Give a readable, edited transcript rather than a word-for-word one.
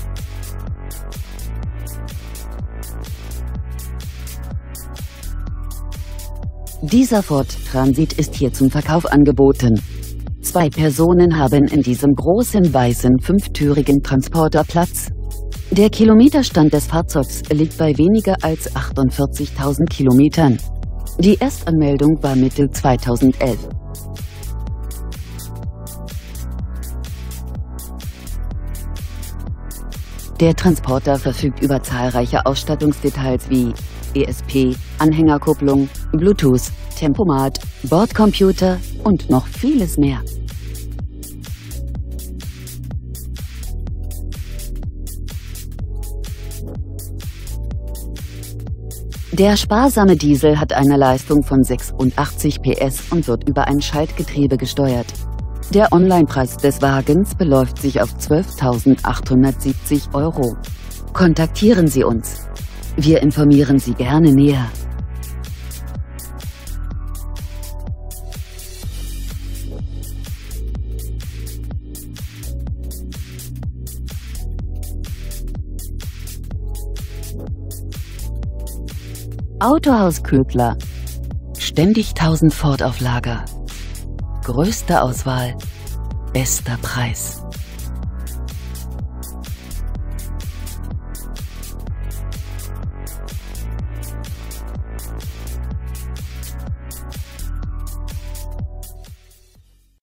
Dieser Ford Transit ist hier zum Verkauf angeboten. 2 Personen haben in diesem großen weißen 5-türigen Transporter Platz. Der Kilometerstand des Fahrzeugs liegt bei weniger als 48.000 Kilometern. Die Erstanmeldung war Mitte 2011. Der Transporter verfügt über zahlreiche Ausstattungsdetails wie ESP, Anhängerkupplung, Bluetooth, Tempomat, Bordcomputer und noch vieles mehr. Der sparsame Diesel hat eine Leistung von 86 PS und wird über ein Schaltgetriebe gesteuert. Der Onlinepreis des Wagens beläuft sich auf 12.870 €. Kontaktieren Sie uns. Wir informieren Sie gerne näher. Autohaus Köbler. Ständig 1000 Ford auf Lager. Größte Auswahl, bester Preis.